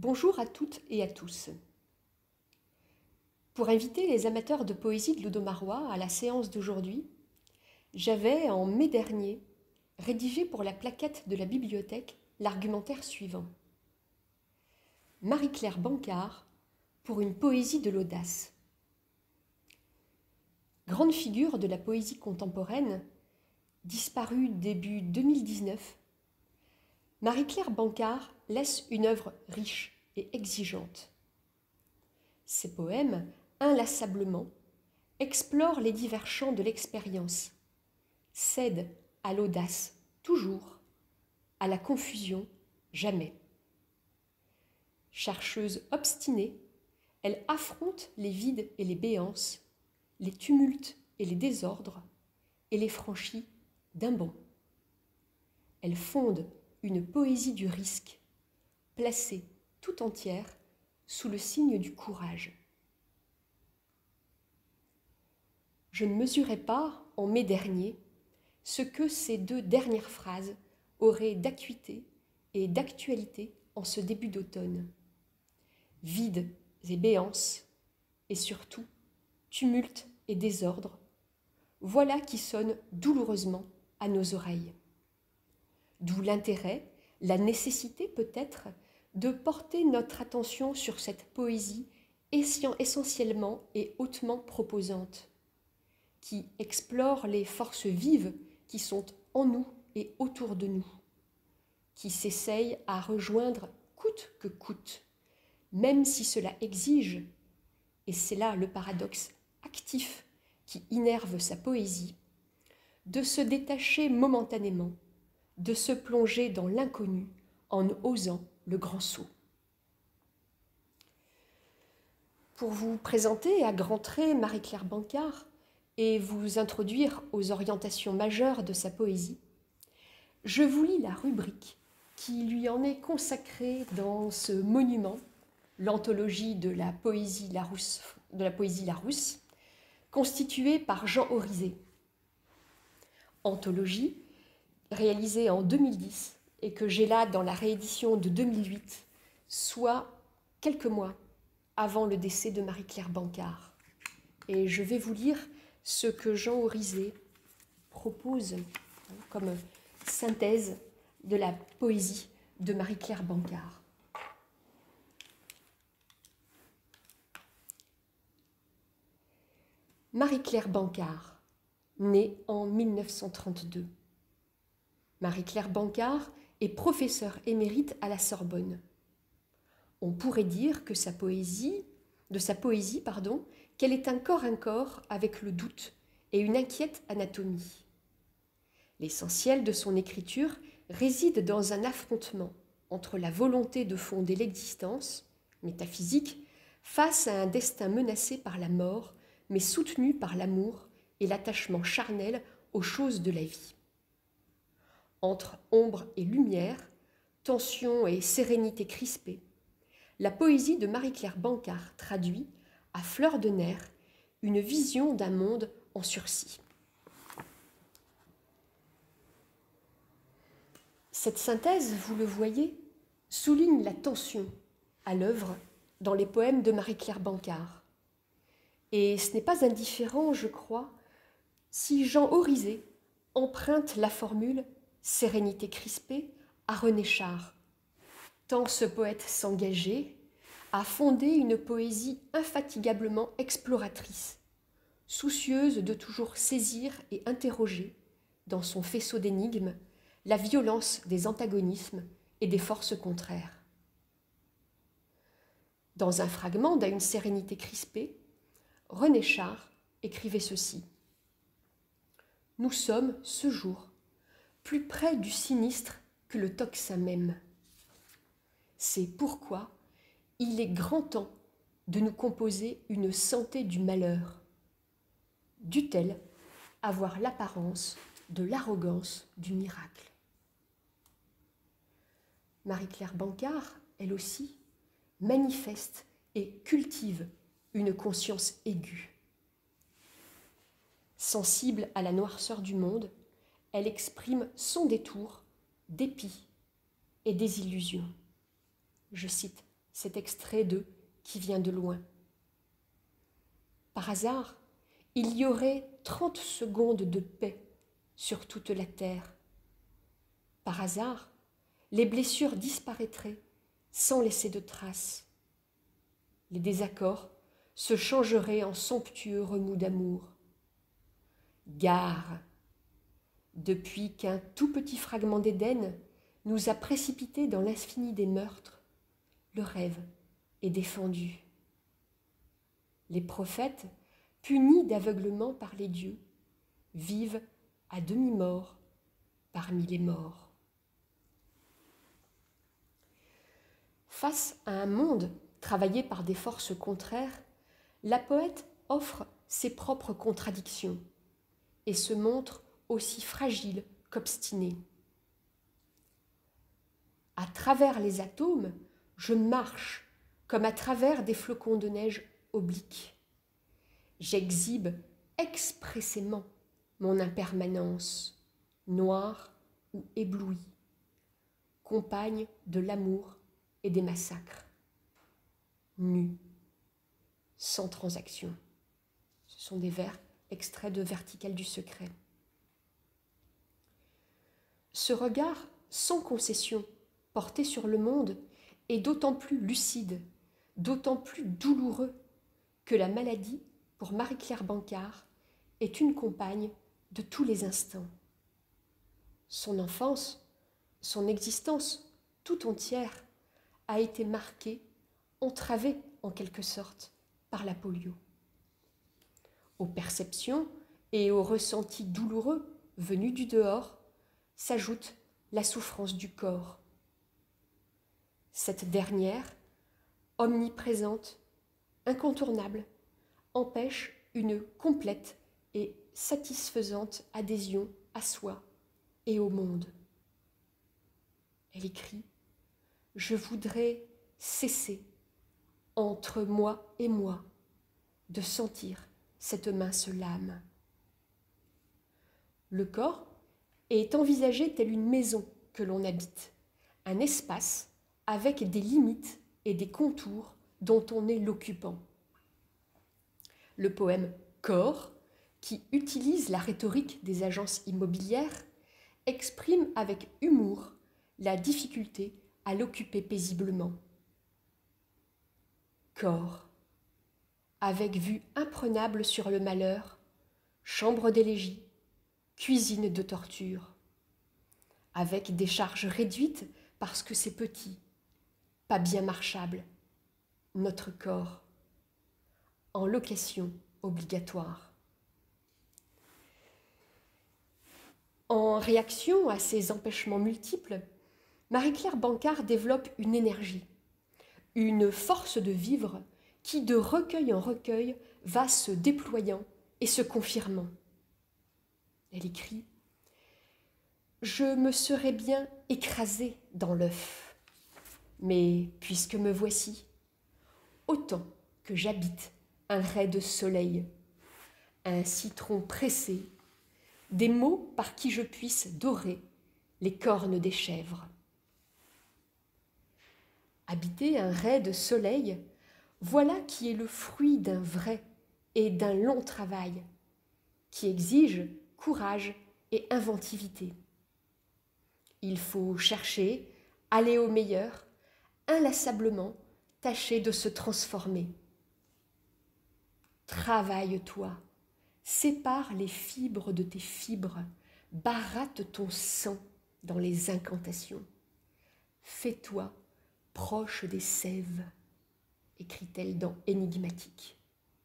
Bonjour à toutes et à tous. Pour inviter les amateurs de poésie de Lodomarois à la séance d'aujourd'hui, j'avais, en mai dernier, rédigé pour la plaquette de la bibliothèque l'argumentaire suivant. Marie-Claire Bancard pour une poésie de l'audace. Grande figure de la poésie contemporaine, disparue début 2019, Marie-Claire Bancard laisse une œuvre riche et exigeante. Ses poèmes, inlassablement, explorent les divers champs de l'expérience, cèdent à l'audace toujours, à la confusion jamais. Chercheuse obstinée, elle affronte les vides et les béances, les tumultes et les désordres, et les franchit d'un bond. Elle fonde une poésie du risque, placée tout entière sous le signe du courage. Je ne mesurais pas, en mai dernier, ce que ces deux dernières phrases auraient d'acuité et d'actualité en ce début d'automne. Vides et béances, et surtout tumulte et désordre, voilà qui sonne douloureusement à nos oreilles. D'où l'intérêt, la nécessité peut-être, de porter notre attention sur cette poésie essentiellement et hautement proposante, qui explore les forces vives qui sont en nous et autour de nous, qui s'essaye à rejoindre coûte que coûte, même si cela exige, et c'est là le paradoxe actif qui innerve sa poésie, de se détacher momentanément, de se plonger dans l'inconnu en osant le grand saut. Pour vous présenter à grands traits Marie-Claire Bancard et vous introduire aux orientations majeures de sa poésie, je vous lis la rubrique qui lui en est consacrée dans ce monument, l'anthologie de la poésie Larousse, constituée par Jean Orizet. Anthologie réalisée en 2010 et que j'ai là dans la réédition de 2008, soit quelques mois avant le décès de Marie-Claire Bancard. Et je vais vous lire ce que Jean Orizet propose comme synthèse de la poésie de Marie-Claire Bancard. Marie-Claire Bancard, née en 1932. Marie-Claire Bancard est professeure émérite à la Sorbonne. On pourrait dire que de sa poésie, qu'elle est un corps avec le doute et une inquiète anatomie. L'essentiel de son écriture réside dans un affrontement entre la volonté de fonder l'existence, métaphysique, face à un destin menacé par la mort, mais soutenu par l'amour et l'attachement charnel aux choses de la vie. Entre ombre et lumière, tension et sérénité crispée, la poésie de Marie-Claire Bancard traduit, à fleur de nerfs, une vision d'un monde en sursis. Cette synthèse, vous le voyez, souligne la tension à l'œuvre dans les poèmes de Marie-Claire Bancard. Et ce n'est pas indifférent, je crois, si Jean Orizet emprunte la formule « sérénité crispée » à René Char, tant ce poète s'engageait à fonder une poésie infatigablement exploratrice, soucieuse de toujours saisir et interroger, dans son faisceau d'énigmes, la violence des antagonismes et des forces contraires. Dans un fragment d'À une sérénité crispée, René Char écrivait ceci. « Nous sommes, ce jour, plus près du sinistre que le tocsin même. C'est pourquoi il est grand temps de nous composer une santé du malheur. Dût-elle avoir l'apparence de l'arrogance du miracle ?» Marie-Claire Bancard, elle aussi, manifeste et cultive une conscience aiguë. Sensible à la noirceur du monde, elle exprime sans détour dépit et désillusion. Je cite cet extrait de Qui vient de loin. Par hasard, il y aurait 30 secondes de paix sur toute la terre. Par hasard, les blessures disparaîtraient sans laisser de traces. Les désaccords se changeraient en somptueux remous d'amour. Gare! Depuis qu'un tout petit fragment d'Éden nous a précipités dans l'infini des meurtres, le rêve est défendu. Les prophètes, punis d'aveuglement par les dieux, vivent à demi-morts parmi les morts. Face à un monde travaillé par des forces contraires, la poète offre ses propres contradictions et se montre aussi fragile qu'obstinée. À travers les atomes, je marche comme à travers des flocons de neige obliques. J'exhibe expressément mon impermanence, noire ou éblouie, compagne de l'amour et des massacres. Nue, sans transaction. Ce sont des vers extraits de Verticale du secret. Ce regard sans concession porté sur le monde est d'autant plus lucide, d'autant plus douloureux que la maladie, pour Marie-Claire Bancard, est une compagne de tous les instants. Son enfance, son existence tout entière a été marquée, entravée en quelque sorte par la polio. Aux perceptions et aux ressentis douloureux venus du dehors s'ajoute la souffrance du corps. Cette dernière, omniprésente, incontournable, empêche une complète et satisfaisante adhésion à soi et au monde. Elle écrit « Je voudrais cesser, entre moi et moi, de sentir cette mince lame. » Le corps est envisagé tel une maison que l'on habite, un espace avec des limites et des contours dont on est l'occupant. Le poème « Corps », qui utilise la rhétorique des agences immobilières, exprime avec humour la difficulté à l'occuper paisiblement. Corps, avec vue imprenable sur le malheur, chambre d'élégie, cuisine de torture, avec des charges réduites parce que c'est petit, pas bien marchable, notre corps, en location obligatoire. En réaction à ces empêchements multiples, Marie-Claire Bancard développe une énergie, une force de vivre qui, de recueil en recueil, va se déployant et se confirmant. Elle écrit « Je me serais bien écrasée dans l'œuf, mais puisque me voici, autant que j'habite un rai de soleil, un citron pressé, des mots par qui je puisse dorer les cornes des chèvres. » Habiter un rai de soleil, voilà qui est le fruit d'un vrai et d'un long travail, qui exige courage et inventivité. Il faut chercher, aller au meilleur, inlassablement tâcher de se transformer. Travaille-toi, sépare les fibres de tes fibres, baratte ton sang dans les incantations. Fais-toi proche des sèves, écrit-elle dans Énigmatique.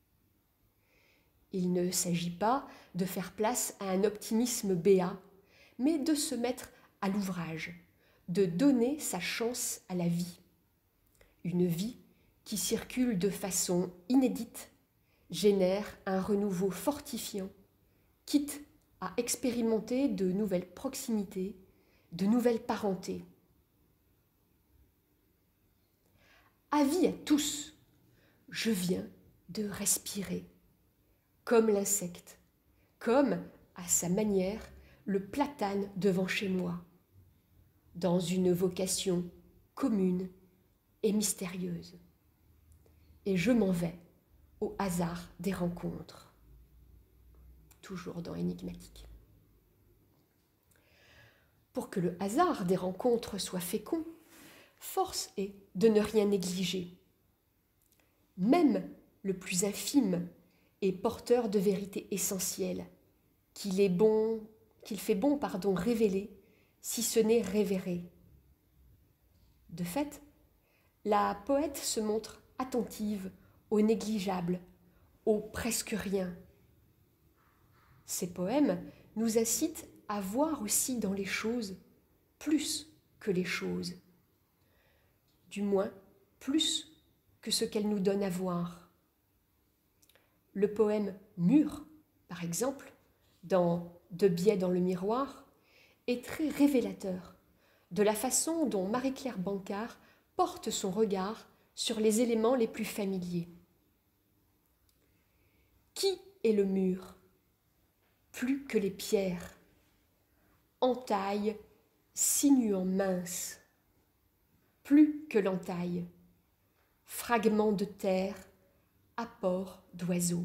Il ne s'agit pas de faire place à un optimisme béat, mais de se mettre à l'ouvrage, de donner sa chance à la vie. Une vie qui circule de façon inédite, génère un renouveau fortifiant, quitte à expérimenter de nouvelles proximités, de nouvelles parentés. Avis à tous, je viens de respirer, comme l'insecte, comme, à sa manière, le platane devant chez moi, dans une vocation commune et mystérieuse. Et je m'en vais au hasard des rencontres. Toujours dans énigmatique. Pour que le hasard des rencontres soit fécond, force est de ne rien négliger. Même le plus infime est porteur de vérités essentielles, qu'il fait bon révéler, si ce n'est révérer. De fait, la poète se montre attentive au négligeable, au presque rien. Ces poèmes nous incitent à voir aussi dans les choses plus que les choses, du moins plus que ce qu'elles nous donnent à voir. Le poème Mur, par exemple, dans De biais dans le miroir, est très révélateur de la façon dont Marie-Claire Bancard porte son regard sur les éléments les plus familiers. Qui est le mur? Plus que les pierres, entaille, sinuant mince, plus que l'entaille, fragment de terre, apport d'oiseaux.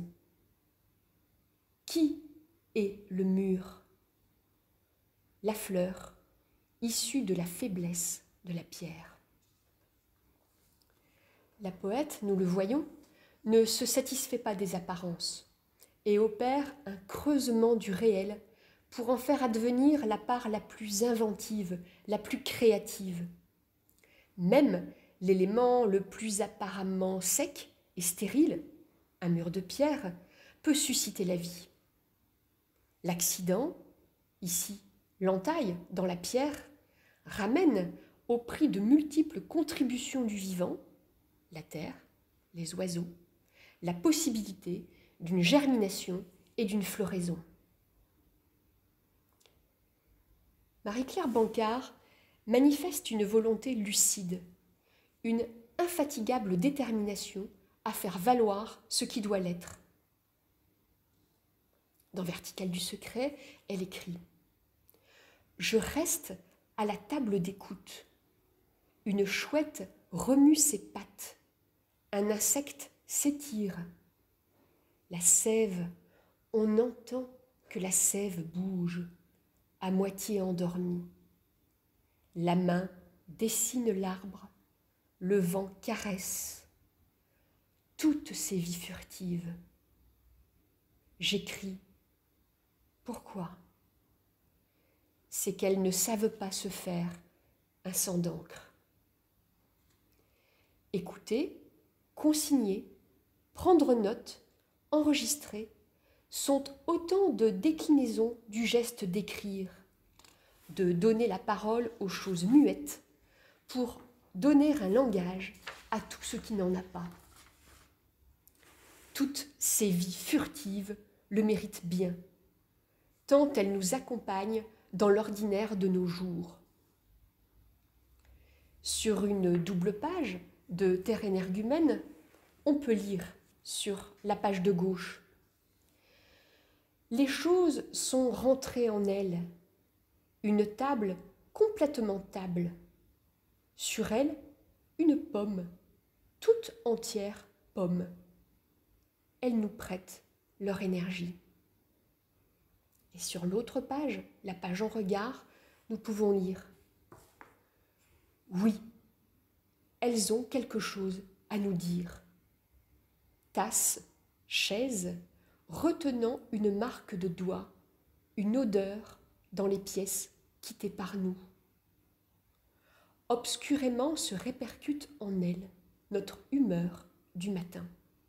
Qui est le mur? La fleur, issue de la faiblesse de la pierre. La poète, nous le voyons, ne se satisfait pas des apparences et opère un creusement du réel pour en faire advenir la part la plus inventive, la plus créative. Même l'élément le plus apparemment sec et stérile, un mur de pierre, peut susciter la vie. L'accident, ici l'entaille dans la pierre, ramène au prix de multiples contributions du vivant, la terre, les oiseaux, la possibilité d'une germination et d'une floraison. Marie-Claire Bancard manifeste une volonté lucide, une infatigable détermination à faire valoir ce qui doit l'être. Dans Verticale du secret, elle écrit « Je reste à la table d'écoute. Une chouette remue ses pattes. Un insecte s'étire. La sève, on entend que la sève bouge, à moitié endormie. La main dessine l'arbre, le vent caresse. Toutes ces vies furtives. J'écris. Pourquoi ? C'est qu'elles ne savent pas se faire un sang d'encre. Écouter, consigner, prendre note, enregistrer sont autant de déclinaisons du geste d'écrire, de donner la parole aux choses muettes pour donner un langage à tout ce qui n'en a pas. Toutes ces vies furtives le méritent bien, tant elles nous accompagnent dans l'ordinaire de nos jours. Sur une double page de Terre énergumène, on peut lire sur la page de gauche « Les choses sont rentrées en elles, une table complètement table, sur elle une pomme, toute entière pomme. Elles nous prêtent leur énergie. » Et sur l'autre page, la page en regard, nous pouvons lire « Oui, elles ont quelque chose à nous dire. Tasse, chaise, retenant une marque de doigt, une odeur dans les pièces quittées par nous. Obscurément se répercute en elles notre humeur du matin.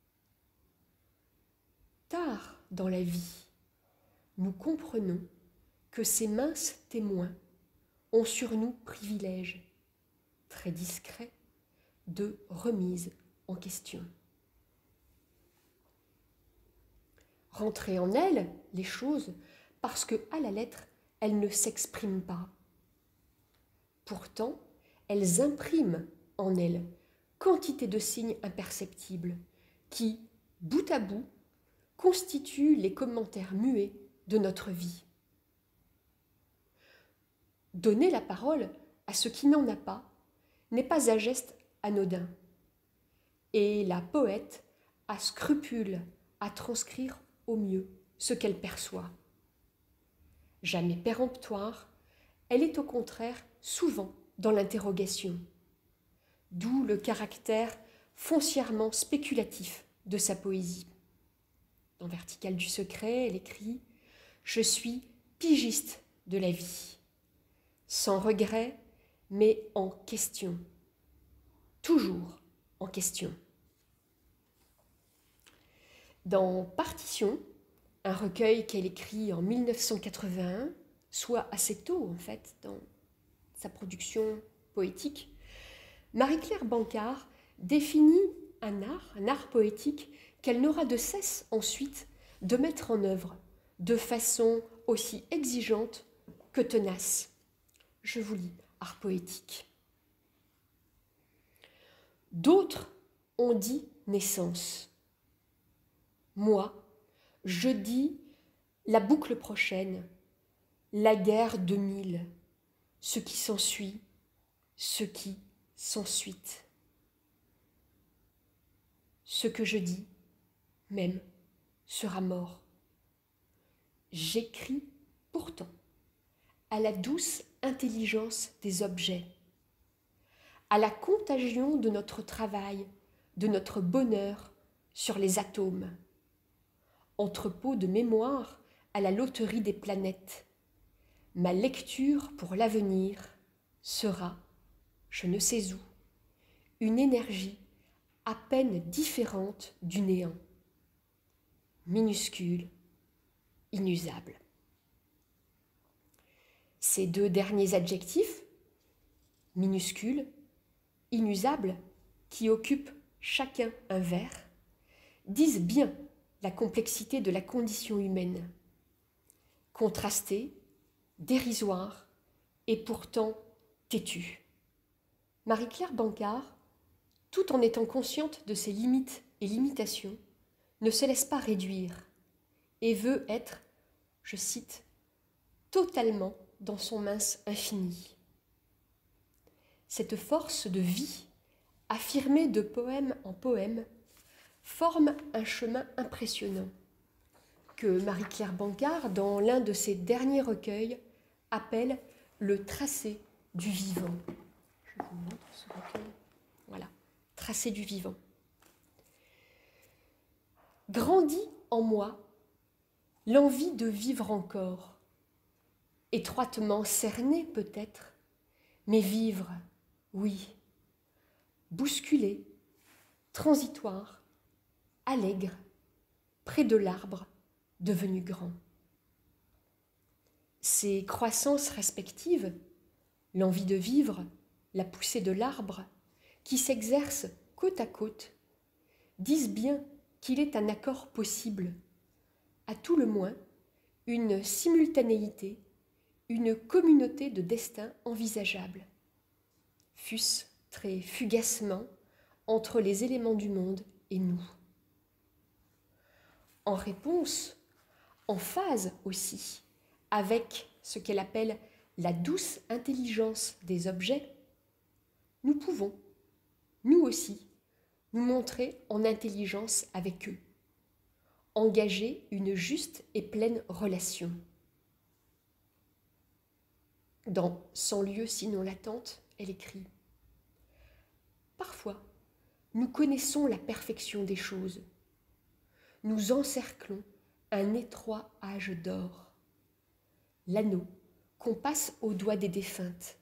Tard dans la vie, nous comprenons que ces minces témoins ont sur nous privilège, très discret, de remise en question. Rentrer en elles, les choses, parce que, à la lettre, elles ne s'expriment pas. Pourtant, elles impriment en elles quantité de signes imperceptibles qui, bout à bout, constituent les commentaires muets de notre vie. Donner la parole à ce qui n'en a pas n'est pas un geste anodin. Et la poète a scrupule à transcrire au mieux ce qu'elle perçoit. Jamais péremptoire, elle est au contraire souvent dans l'interrogation, d'où le caractère foncièrement spéculatif de sa poésie. Dans Verticale du secret, elle écrit « Je suis pigiste de la vie, sans regret, mais en question, toujours en question ». Dans Partition, un recueil qu'elle écrit en 1981, soit assez tôt en fait dans sa production poétique, Marie-Claire Bancard définit un art poétique qu'elle n'aura de cesse ensuite de mettre en œuvre de façon aussi exigeante que tenace. Je vous lis art poétique. D'autres ont dit naissance. Moi, je dis la boucle prochaine, la guerre 2000, ce qui s'ensuit, ce qui s'ensuit. Ce que je dis, même, sera mort. J'écris pourtant à la douce intelligence des objets, à la contagion de notre travail, de notre bonheur sur les atomes, entrepôt de mémoire à la loterie des planètes. Ma lecture pour l'avenir sera, je ne sais où, une énergie à peine différente du néant, minuscule, inusable. Ces deux derniers adjectifs, minuscule, inusable, qui occupent chacun un vers, disent bien la complexité de la condition humaine, contrastée, dérisoire et pourtant têtue. Marie-Claire Bancard, tout en étant consciente de ses limites et limitations, ne se laisse pas réduire et veut être, je cite, totalement dans son mince infini. Cette force de vie, affirmée de poème en poème, forme un chemin impressionnant que Marie-Claire Bancard, dans l'un de ses derniers recueils, appelle le tracé du vivant. Je vous montre ce recueil. Voilà, tracé du vivant. Grandit en moi l'envie de vivre encore, étroitement cernée peut-être, mais vivre, oui, bousculé, transitoire, allègre, près de l'arbre devenu grand. Ces croissances respectives, l'envie de vivre, la poussée de l'arbre, qui s'exercent côte à côte, disent bien qu'il est un accord possible, à tout le moins une simultanéité, une communauté de destin envisageable, fût-ce très fugacement entre les éléments du monde et nous. En réponse, en phase aussi avec ce qu'elle appelle la douce intelligence des objets, nous pouvons, nous aussi, nous montrer en intelligence avec eux, engager une juste et pleine relation. Dans Sans lieu sinon l'attente, elle écrit « Parfois, nous connaissons la perfection des choses. Nous encerclons un étroit âge d'or, l'anneau qu'on passe au doigt des défuntes.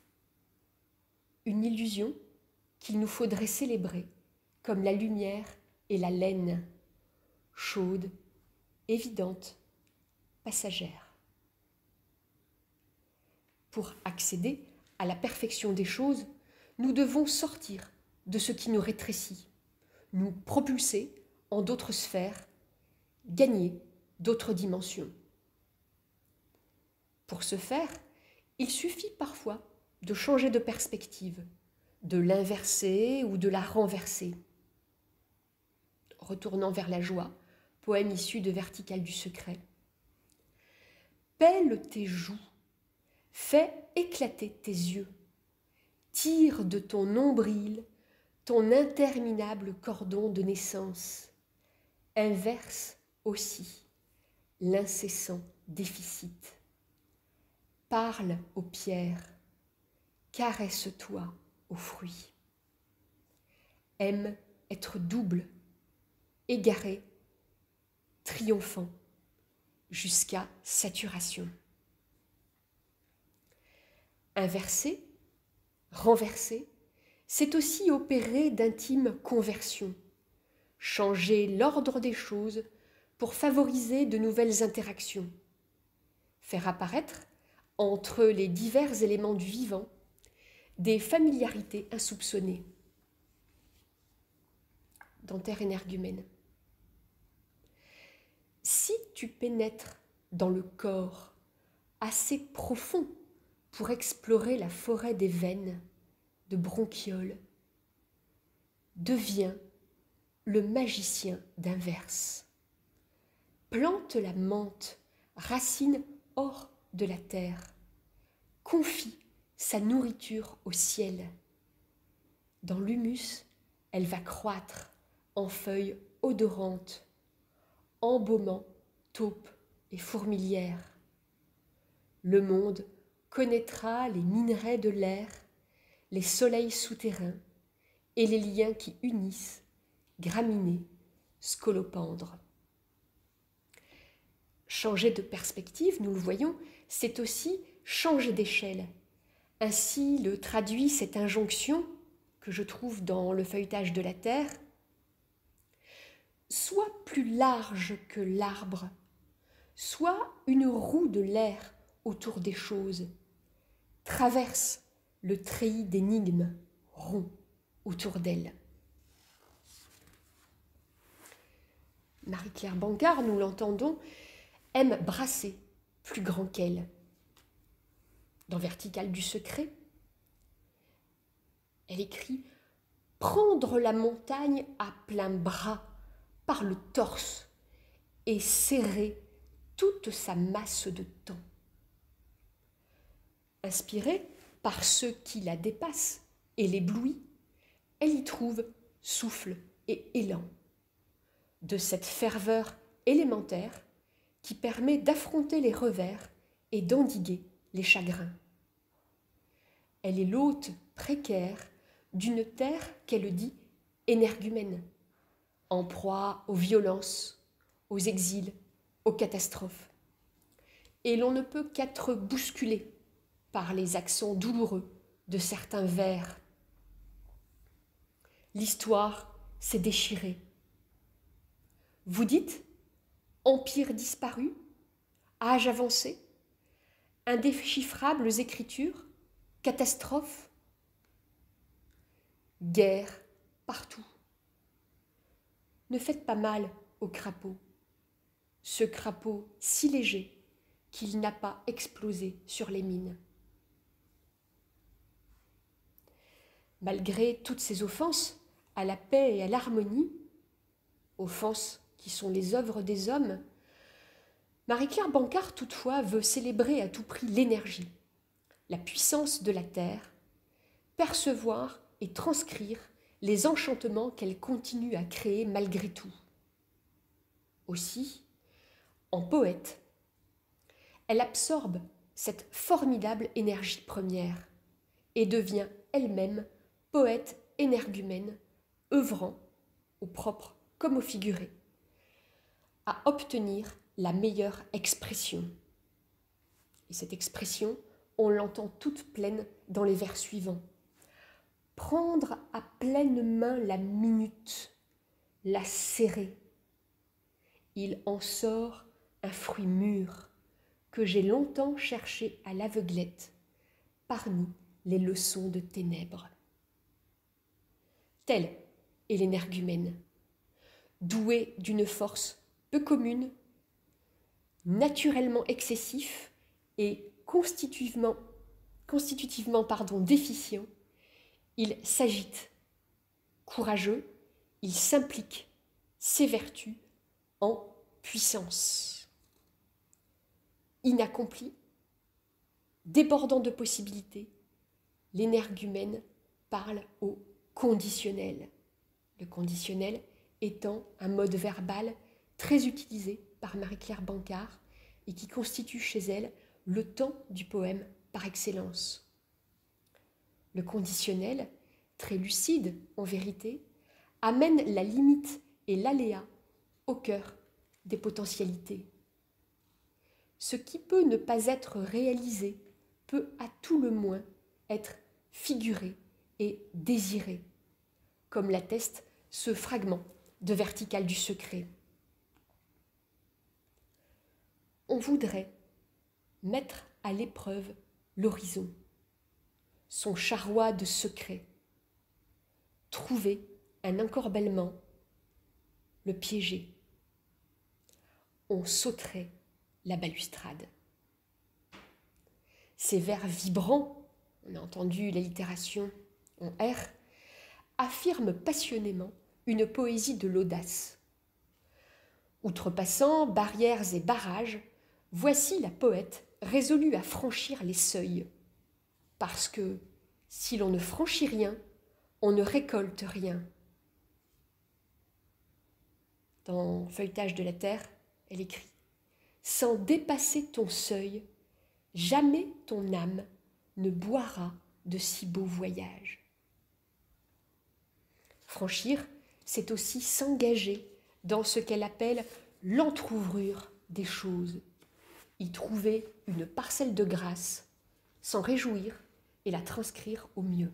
Une illusion qu'il nous faudrait célébrer comme la lumière et la laine, chaude, évidente, passagère. Pour accéder à la perfection des choses, nous devons sortir de ce qui nous rétrécit, nous propulser en d'autres sphères, gagner d'autres dimensions. Pour ce faire, il suffit parfois de changer de perspective, de l'inverser ou de la renverser. Retournant vers la joie, poème issu de Verticale du secret. Pèle tes joues, fais éclater tes yeux, tire de ton nombril ton interminable cordon de naissance, inverse aussi l'incessant déficit. Parle aux pierres, caresse-toi aux fruits. Aime être double, égaré, triomphant, jusqu'à saturation. Inverser, renverser, c'est aussi opérer d'intimes conversions, changer l'ordre des choses pour favoriser de nouvelles interactions, faire apparaître, entre les divers éléments du vivant, des familiarités insoupçonnées. Dentaire énergumène. Si tu pénètres dans le corps assez profond pour explorer la forêt des veines, de bronchioles, deviens le magicien d'inverse. Plante la menthe, racine hors de la terre. Confie sa nourriture au ciel. Dans l'humus, elle va croître en feuilles odorantes, embaumant taupes et fourmilières. Le monde connaîtra les minerais de l'air, les soleils souterrains et les liens qui unissent graminées, scolopendres. Changer de perspective, nous le voyons, c'est aussi changer d'échelle. Ainsi le traduit cette injonction que je trouve dans le feuilletage de la terre. Sois plus large que l'arbre, sois une roue de l'air autour des choses, traverse le treillis d'énigmes rond autour d'elle. Marie-Claire Bancard, nous l'entendons, aime brasser plus grand qu'elle. Dans Verticale du secret, elle écrit « Prendre la montagne à plein bras par le torse et serrer toute sa masse de temps. » Inspirée par ceux qui la dépassent et l'éblouit, elle y trouve souffle et élan. De cette ferveur élémentaire qui permet d'affronter les revers et d'endiguer les chagrins. Elle est l'hôte précaire d'une terre qu'elle dit énergumène, en proie aux violences, aux exils, aux catastrophes. Et l'on ne peut qu'être bousculé par les accents douloureux de certains vers. L'histoire s'est déchirée. Vous dites, empire disparu, âge avancé, indéchiffrables écritures, catastrophes, guerre partout. Ne faites pas mal au crapaud, ce crapaud si léger qu'il n'a pas explosé sur les mines. Malgré toutes ces offenses à la paix et à l'harmonie, offenses qui sont les œuvres des hommes, Marie-Claire Bancard toutefois veut célébrer à tout prix l'énergie, la puissance de la terre, percevoir et transcrire les enchantements qu'elle continue à créer malgré tout. Aussi, en poète, elle absorbe cette formidable énergie première et devient elle-même poète énergumène, œuvrant, au propre comme au figuré, à obtenir la meilleure expression. Et cette expression, on l'entend toute pleine dans les vers suivants. Prendre à pleine main la minute, la serrer. Il en sort un fruit mûr que j'ai longtemps cherché à l'aveuglette parmi les leçons de ténèbres. Telle est l'énergumène, douée d'une force peu commune, naturellement excessif et constitutivement déficient. Il s'agite, courageux, il s'implique, s'évertue en puissance. Inaccompli, débordant de possibilités, l'énergumène parle au conditionnel. Le conditionnel étant un mode verbal très utilisé par Marie-Claire Bancard et qui constitue chez elle le temps du poème par excellence. Le conditionnel, très lucide en vérité, amène la limite et l'aléa au cœur des potentialités. Ce qui peut ne pas être réalisé peut à tout le moins être figuré et désiré, comme l'atteste ce fragment de Verticale du secret. On voudrait mettre à l'épreuve l'horizon, son charroi de secrets, trouver un encorbellement, le piéger. On sauterait la balustrade. Ces vers vibrants, on a entendu l'allitération en R, affirment passionnément une poésie de l'audace. Outrepassant barrières et barrages, voici la poète résolue à franchir les seuils. Parce que, si l'on ne franchit rien, on ne récolte rien. Dans Feuilletage de la Terre, elle écrit « Sans dépasser ton seuil, jamais ton âme ne boira de si beaux voyages. » Franchir, c'est aussi s'engager dans ce qu'elle appelle l'entr'ouvrure des choses, y trouver une parcelle de grâce, s'en réjouir et la transcrire au mieux.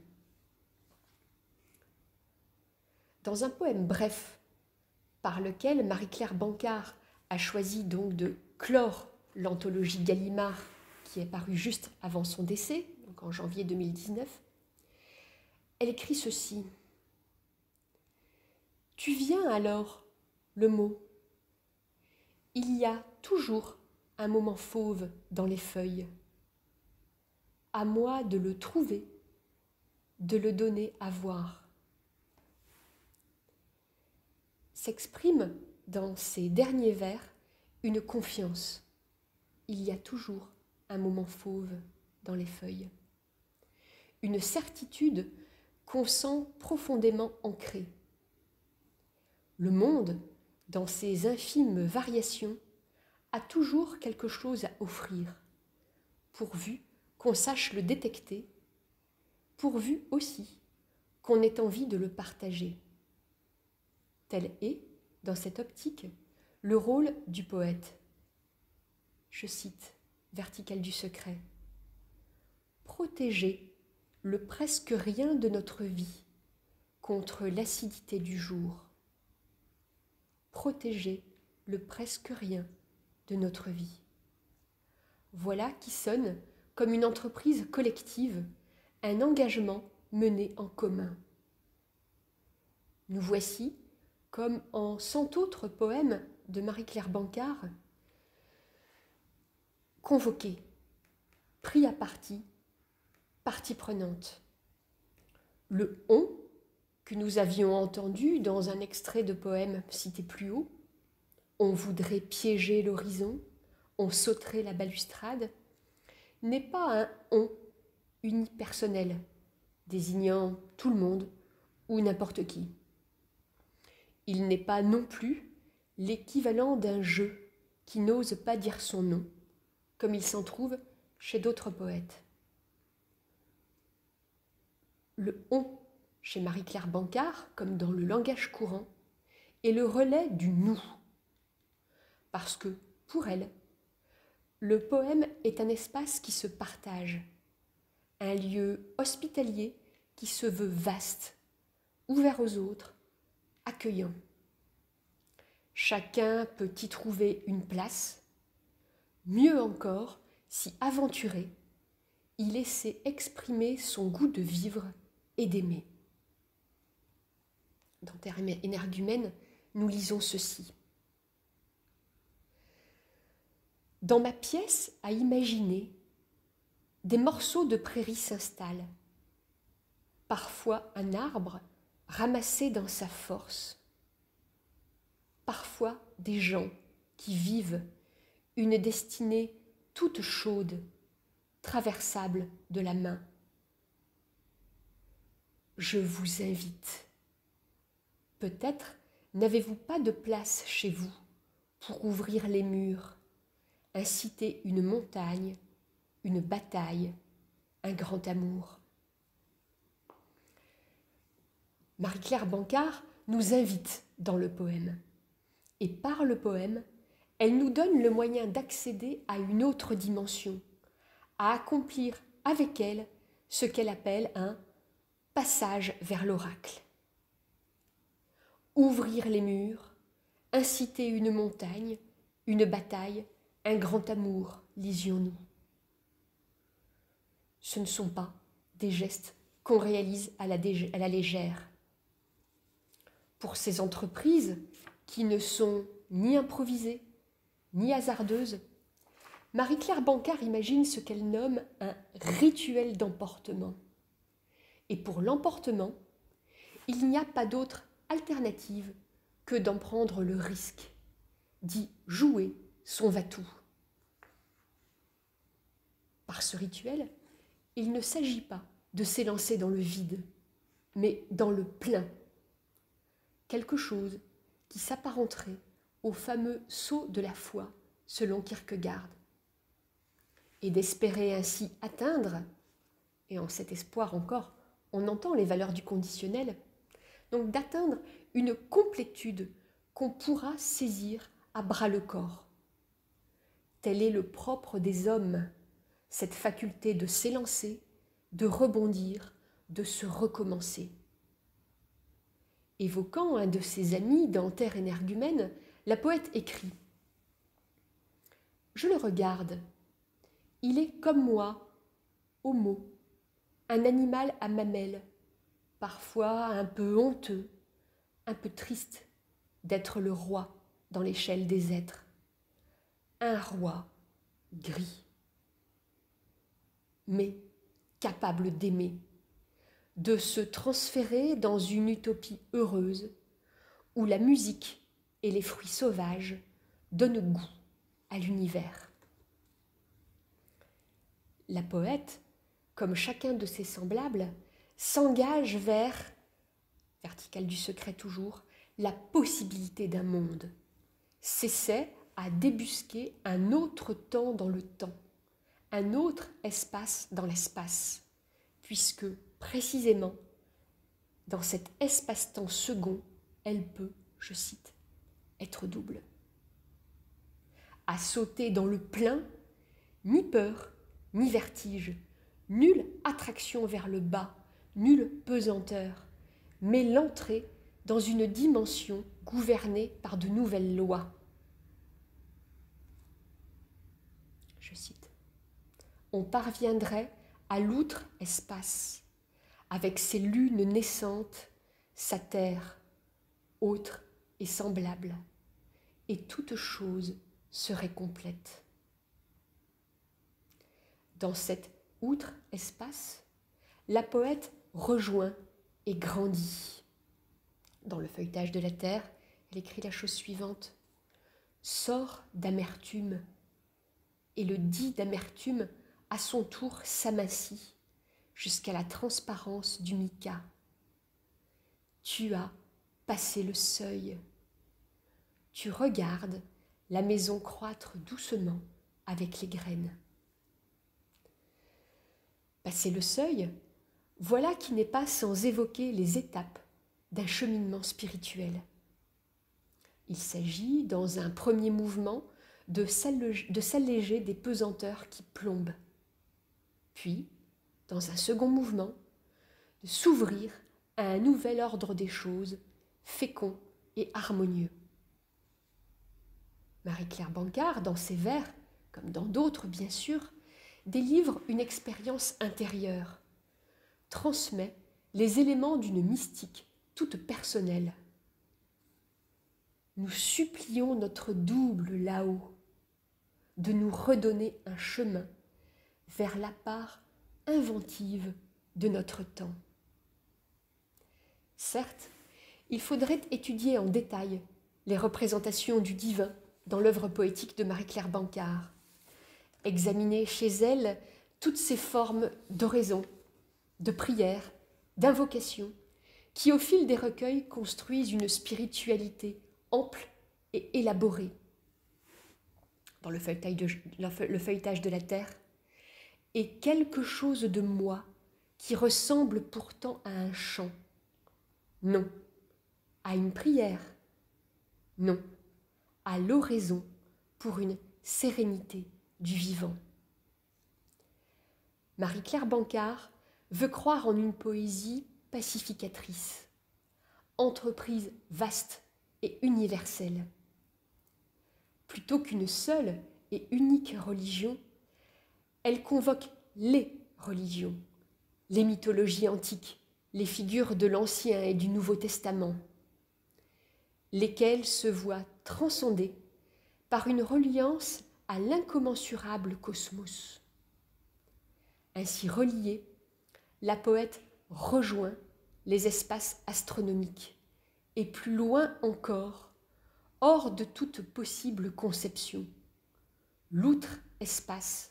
Dans un poème bref, par lequel Marie-Claire Bancard a choisi donc de clore l'anthologie Gallimard qui est parue juste avant son décès, donc en janvier 2019, elle écrit ceci. « Tu viens alors, le mot. Il y a toujours un moment fauve dans les feuilles. À moi de le trouver, de le donner à voir. » S'exprime dans ces derniers vers une confiance. Il y a toujours un moment fauve dans les feuilles. Une certitude qu'on sent profondément ancrée. Le monde, dans ses infimes variations, a toujours quelque chose à offrir, pourvu qu'on sache le détecter, pourvu aussi qu'on ait envie de le partager. Tel est, dans cette optique, le rôle du poète. Je cite Verticale du secret. Protéger le presque rien de notre vie contre l'acidité du jour. Protéger le presque rien de notre vie. Voilà qui sonne comme une entreprise collective, un engagement mené en commun. Nous voici, comme en 100 autres poèmes de Marie-Claire Bancard, convoqués, pris à partie prenante. Le « on » que nous avions entendu dans un extrait de poème cité plus haut, on voudrait piéger l'horizon, on sauterait la balustrade, n'est pas un « on » unipersonnel, désignant tout le monde ou n'importe qui. Il n'est pas non plus l'équivalent d'un jeu qui n'ose pas dire son nom, comme il s'en trouve chez d'autres poètes. Le « on » chez Marie-Claire Bancard, comme dans le langage courant, est le relais du « nous », parce que, pour elle, le poème est un espace qui se partage, un lieu hospitalier qui se veut vaste, ouvert aux autres, accueillant. Chacun peut y trouver une place, mieux encore, s'y aventurer, y laisser exprimer son goût de vivre et d'aimer. Dans Terre énergumène, nous lisons ceci. Dans ma pièce à imaginer, des morceaux de prairie s'installent. Parfois un arbre ramassé dans sa force. Parfois des gens qui vivent une destinée toute chaude, traversable de la main. je vous invite. Peut-être n'avez-vous pas de place chez vous pour ouvrir les murs, inciter une montagne, une bataille, un grand amour. Marie-Claire Bancard nous invite dans le poème. Et par le poème, elle nous donne le moyen d'accéder à une autre dimension, à accomplir avec elle ce qu'elle appelle un passage vers l'oracle. Ouvrir les murs, inciter une montagne, une bataille, un grand amour, lisions-nous. Ce ne sont pas des gestes qu'on réalise à la légère. Pour ces entreprises qui ne sont ni improvisées, ni hasardeuses, Marie-Claire Bancard imagine ce qu'elle nomme un rituel d'emportement. Et pour l'emportement, il n'y a pas d'autre alternative que d'en prendre le risque, d'y jouer son va-tout. Par ce rituel, il ne s'agit pas de s'élancer dans le vide, mais dans le plein. Quelque chose qui s'apparenterait au fameux saut de la foi, selon Kierkegaard. Et d'espérer ainsi atteindre, et en cet espoir encore, on entend les valeurs du conditionnel, donc d'atteindre une complétude qu'on pourra saisir à bras-le-corps. Tel est le propre des hommes, cette faculté de s'élancer, de rebondir, de se recommencer. Évoquant un de ses amis dans Terre énergumène, la poète écrit « Je le regarde, il est comme moi, homo, un animal à mamelles, parfois un peu honteux, un peu triste d'être le roi dans l'échelle des êtres. Un roi gris, mais capable d'aimer, de se transférer dans une utopie heureuse où la musique et les fruits sauvages donnent goût à l'univers. La poète, comme chacun de ses semblables, s'engage vers, verticale du secret toujours, la possibilité d'un monde, s'essaie à débusquer un autre temps dans le temps, un autre espace dans l'espace, puisque précisément, dans cet espace-temps second, elle peut, je cite, être double. À sauter dans le plein, ni peur, ni vertige, nulle attraction vers le bas, nulle pesanteur, mais l'entrée dans une dimension gouvernée par de nouvelles lois. Je cite, « On parviendrait à l'outre-espace, avec ses lunes naissantes, sa terre, autre et semblable, et toute chose serait complète. » Dans cet outre-espace, la poète rejoint et grandit. Dans le feuilletage de la terre, elle écrit la chose suivante. « Sort d'amertume, et le dit d'amertume à son tour s'amincit jusqu'à la transparence du mica. Tu as passé le seuil. Tu regardes la maison croître doucement avec les graines. » Passer le seuil, voilà qui n'est pas sans évoquer les étapes d'un cheminement spirituel. Il s'agit, dans un premier mouvement, de s'alléger des pesanteurs qui plombent. Puis, dans un second mouvement, de s'ouvrir à un nouvel ordre des choses, fécond et harmonieux. Marie-Claire Bancard, dans ses vers, comme dans d'autres bien sûr, délivre une expérience intérieure, transmet les éléments d'une mystique toute personnelle. Nous supplions notre double là-haut de nous redonner un chemin vers la part inventive de notre temps. Certes, il faudrait étudier en détail les représentations du divin dans l'œuvre poétique de Marie-Claire Bancard, examiner chez elle toutes ces formes d'oraison, de prière d'invocations, qui au fil des recueils construisent une spiritualité ample et élaborée. Dans le feuilletage de la terre, et quelque chose de moi qui ressemble pourtant à un chant. Non, à une prière. Non, à l'oraison pour une sérénité du vivant. Marie-Claire Bancard veut croire en une poésie pacificatrice, entreprise vaste et universelle. Plutôt qu'une seule et unique religion, elle convoque les religions, les mythologies antiques, les figures de l'Ancien et du Nouveau Testament, lesquelles se voient transcendées par une reliance à l'incommensurable cosmos. Ainsi reliée, la poète rejoint les espaces astronomiques et plus loin encore, hors de toute possible conception, l'outre-espace,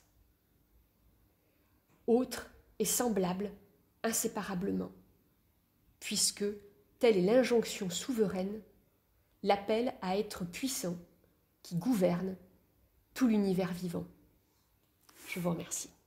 autre et semblable inséparablement, puisque, telle est l'injonction souveraine, l'appel à être puissant qui gouverne tout l'univers vivant. Je vous remercie.